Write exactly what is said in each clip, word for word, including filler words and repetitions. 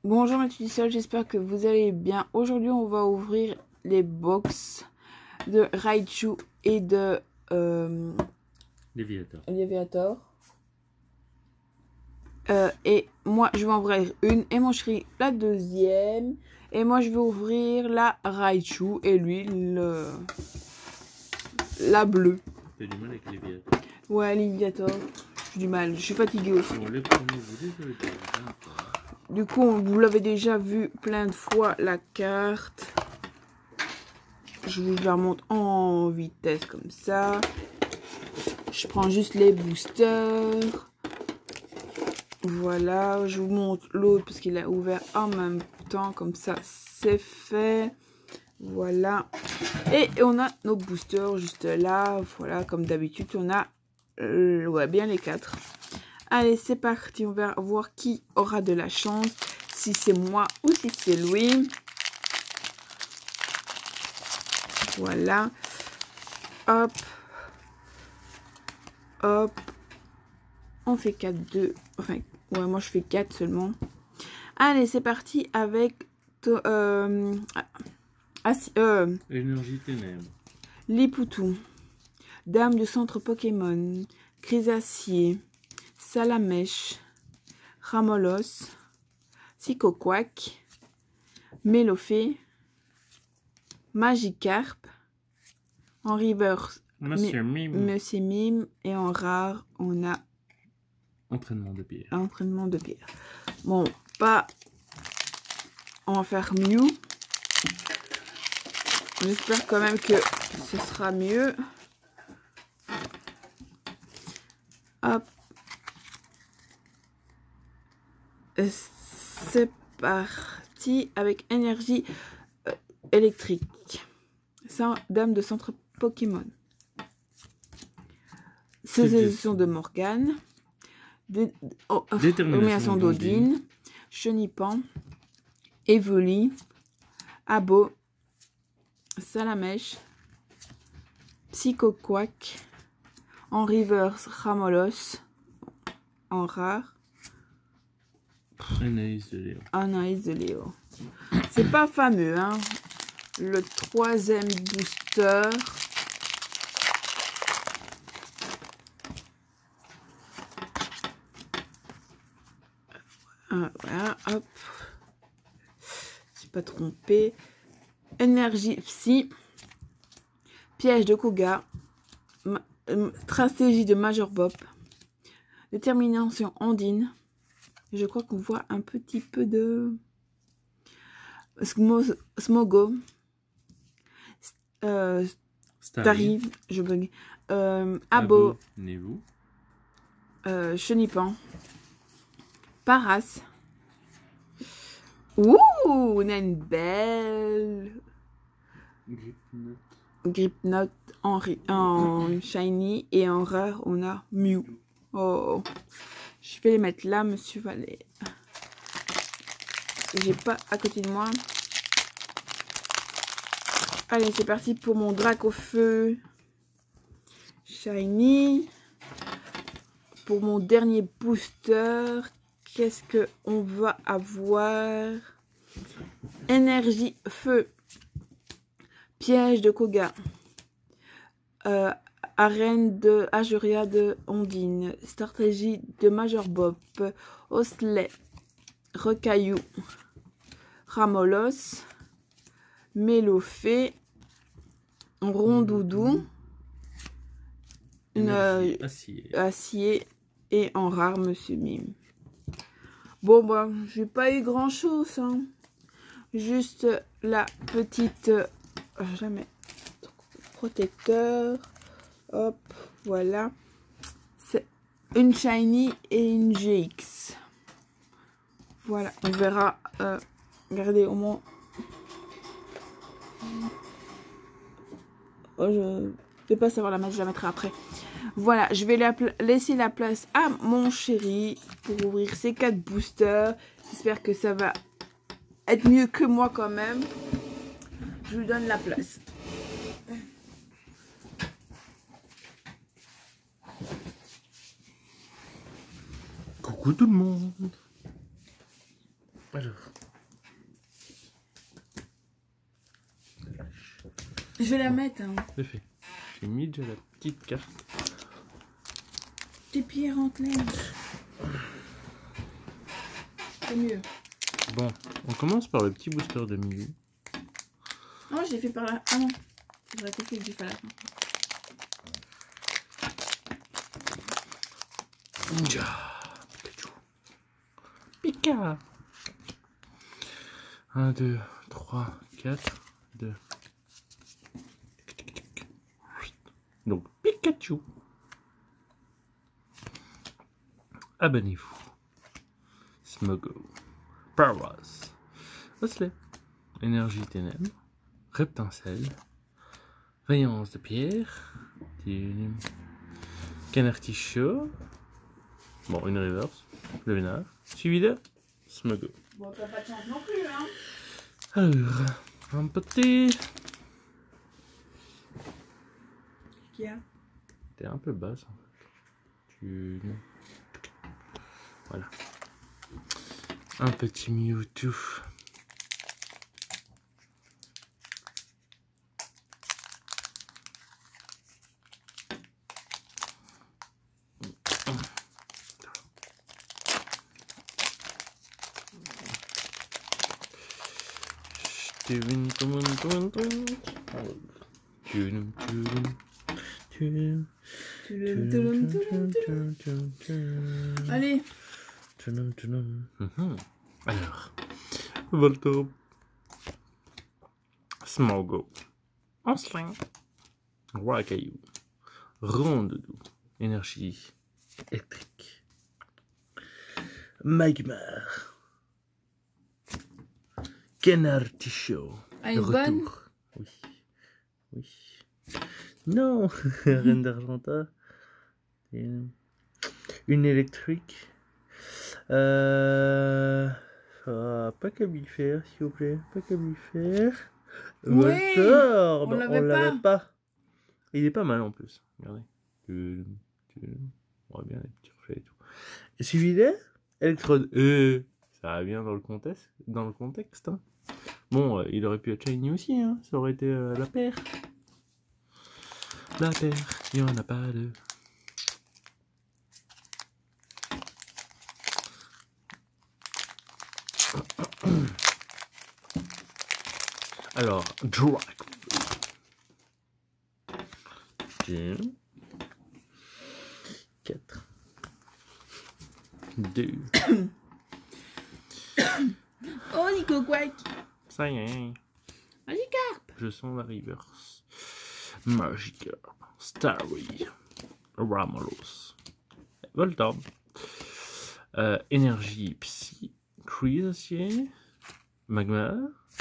Bonjour mes petits sols, j'espère que vous allez bien. Aujourd'hui, on va ouvrir les box de Raichu et de euh, Léviator. Léviator. Euh, et moi, je vais ouvrir une et mon chéri la deuxième. Et moi, je vais ouvrir la Raichu et lui le la bleue. T'as du mal avec Léviator. Ouais, Léviator. J'ai du mal, je suis fatiguée aussi. Bon, les premiers, vous les avez déjà vus. Du coup, on- vous l'avez déjà vu plein de fois la carte. Je vous la remonte en vitesse comme ça. Je prends juste les boosters. Voilà, je vous montre l'autre parce qu'il a ouvert en même temps. Comme ça, c'est fait. Voilà. Et on a nos boosters juste là. Voilà, comme d'habitude, on a euh, ouais, bien les quatre. Allez, c'est parti. On va voir qui aura de la chance. Si c'est moi ou si c'est lui. Voilà. Hop. Hop. On fait quatre, deux. Enfin, ouais, moi je fais quatre seulement. Allez, c'est parti avec... Euh, ah, euh, Énergie ténèbres. Lipoutou. Dame du centre Pokémon. Grisacier. Salamèche. Ramolos. Psychoquack. Mélofée. Magikarp. En reverse, Monsieur Mime. Monsieur Mime. Et en rare, on a Entraînement de pierre. entraînement de pierre. Bon, pas... On va faire mieux. J'espère quand même que ce sera mieux. Hop. C'est parti avec énergie euh, électrique. Ça, dame de centre Pokémon. Sécession de Morgane. Dé oh, Détermination d'Odine. Chenipan. Evoli. Abo. Salamèche. Psychoquack. En reverse, Ramolos. En rare. Anaïs de Léo. Anaïs de Léo. C'est pas fameux, hein. Le troisième booster. Euh, voilà, hop. Je pas trompé. Énergie psy. Piège de Koga. Ma euh, stratégie de Major Bob. Détermination Ondine. Je crois qu'on voit un petit peu de Smo Smogo. Euh, T'arrives, je bug. Euh, Abo. Abo euh, Chenipan. Paras. Ouh, on a une belle Gripnote. Gripnote en, en shiny et en rare on a Mew. Oh, je vais les mettre là, monsieur Valet. J'ai pas à côté de moi. Allez, c'est parti pour mon Dracofeu shiny. Pour mon dernier booster, qu'est-ce que on va avoir? Énergie feu. Piège de Koga. Euh, arène de Ajuria de Ondine. Stratégie de Major Bob. Osley. Recaillou. Ramolos. Mélofée. Rondoudou. Une, euh, acier. acier. Et en rare, Monsieur Mime. Bon, bah, j'ai pas eu grand chose. Hein. Juste la petite. Euh, jamais. Protecteur. Hop, voilà. C'est une shiny et une G X. Voilà, on verra. Euh, regardez, au moins. Oh, je ne vais pas savoir la mettre, je la mettrai après. Voilà, je vais la laisser la place à mon chéri pour ouvrir ces quatre boosters. J'espère que ça va être mieux que moi quand même. Je lui donne la place. Coucou tout le monde. Alors. Je vais la mettre. Hein. C'est fait. J'ai mis déjà la petite carte. Tes pieds rentrent neige. C'est mieux. Bon, on commence par le petit booster de milieu. Non, j'ai fait par là. Ah non. J'aurais compris que j'ai fait à la fin. Ninja. Pika. un, deux, trois, quatre, deux. Donc, Pikachu. Abonnez-vous. Smogo. Paras. Osley. Énergie ténèbres. Reptincelle. Vaillance de pierre. Canartichaud. Bon, une reverse. Le vénard. Suivi de Smogo. Bon, t'as pas de chance non plus, hein. Alors, un petit. Qu'est-ce qu'il y a? T'es un peu basse en fait. Tu. Voilà. Un petit Mewtwo. Allez. Alors, Voltorb, Smogo, Osley, Roi Caillou, Rondoudou, énergie électrique, Magmar, Canartichaud, Ah, une de bonne. retour. Oui, oui. Non, Reine d'Argenta, une électrique. Euh... Ah, pas Cabifère, s'il vous plaît. Pas Cabifère. Oui, Voltorb, on l'avait l'avait pas. pas. Il est pas mal en plus. Regardez. Tu, tu... On voit bien les petits reflets et tout. Et celui-là, Electrode. Euh, ça va bien dans le contexte. Dans le contexte. Hein. Bon, euh, il aurait pu être shiny aussi. Hein. Ça aurait été euh, la paire. La paire, il n'y en a pas deux. Alors, Drag. deux, quatre, deux. Oh, Nico Quack. Ça y est. Magikarp. Je sens la reverse. Magikarp. Starry. Ramalos. Voltorb. Euh, énergie Psy. Creacier. Magma.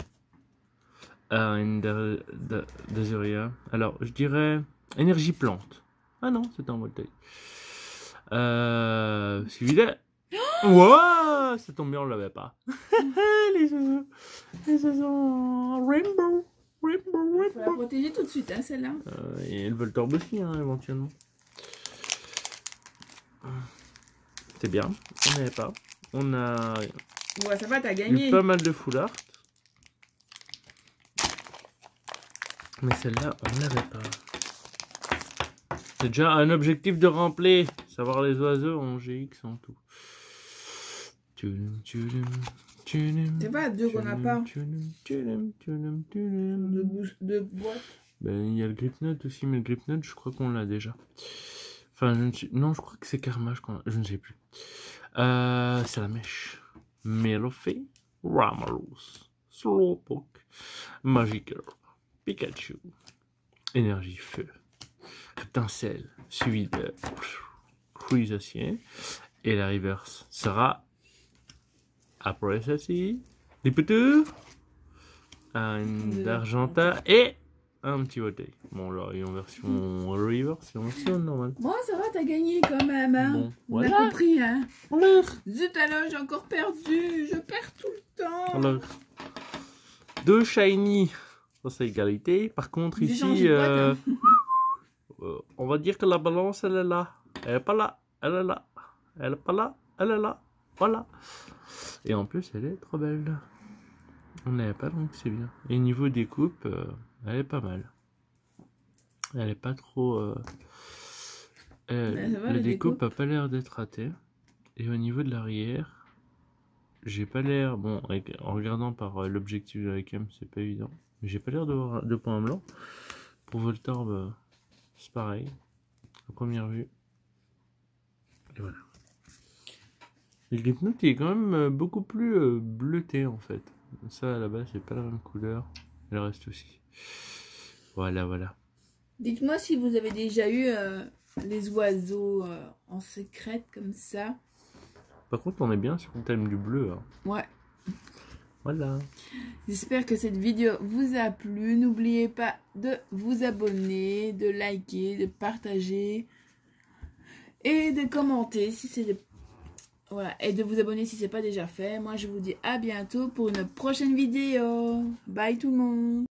Euh, Desuria. Alors, je dirais énergie plante. Ah non, c'est un voltaïque. Euh, celui-là. Wow, ça tombe bien, on l'avait pas. Les oiseaux. Les oiseaux. Rainbow. Rainbow, Faut la rainbow. protéger tout de suite, hein, celle-là. Euh, et le Voltorb aussi, hein, éventuellement. C'est bien, on n'avait pas. On a Ouais, ça va, t'as eu gagné. pas mal de full art. Mais celle-là, on l'avait pas. C'est déjà un objectif de remplir. Savoir les oiseaux en G X en tout. C'est pas deux qu'on n'a pas. De De, bouche- de boîte. Ben, il y a le Gripnote aussi, mais le Gripnote, je crois qu'on l'a déjà. Enfin, je ne suis... Non, je crois que c'est Carmage qu'on a. Je ne sais plus. Euh, c'est la mèche. Melofée, Ramalos, Slowpoke, Magikarp, Pikachu, Énergie Feu, Reptincelle, suivi de Cruisacien. Et la reverse sera, après ceci, des petits, un d'Argenta et un petit Voltaïque. Bon, là, il est en version reverse, c'est en version normale. Bon, ça va, t'as gagné quand même, hein. Bon, On voilà. a compris, hein. Alors, Zut, alors, j'ai encore perdu. Je perds tout le temps. alors, deux shiny, ça c'est égalité. Par contre, J'ai changé ici, de boîte, euh, hein. euh, on va dire que la balance, elle est là. Elle est pas là, elle est là. Elle est pas là, elle est là. Voilà. Et en plus, elle est trop belle. On n'avait pas donc c'est bien. Et niveau découpe, euh, elle est pas mal. Elle est pas trop... Euh... Euh, Ouais, ça va, la la découpe découpe a pas l'air d'être ratée. Et au niveau de l'arrière, j'ai pas l'air... Bon, avec- en regardant par euh, l'objectif de la cam, c'est pas évident. Mais j'ai pas l'air de voir de points blancs. Pour Voltorb, euh, c'est pareil. À première vue. Et voilà. Le Gripnote il est quand même euh, beaucoup plus euh, bleuté en fait. Ça à la base c'est pas la même couleur. Le reste aussi. Voilà, voilà. Dites-moi si vous avez déjà eu euh, les oiseaux euh, en secrète comme ça. Par contre on est bien sur le thème du bleu. Hein. Ouais. Voilà. J'espère que cette vidéo vous a plu. N'oubliez pas de vous abonner, de liker, de partager et de commenter si c'est voilà, et de vous abonner si c'est pas déjà fait. Moi je vous dis à bientôt pour une prochaine vidéo. Bye tout le monde.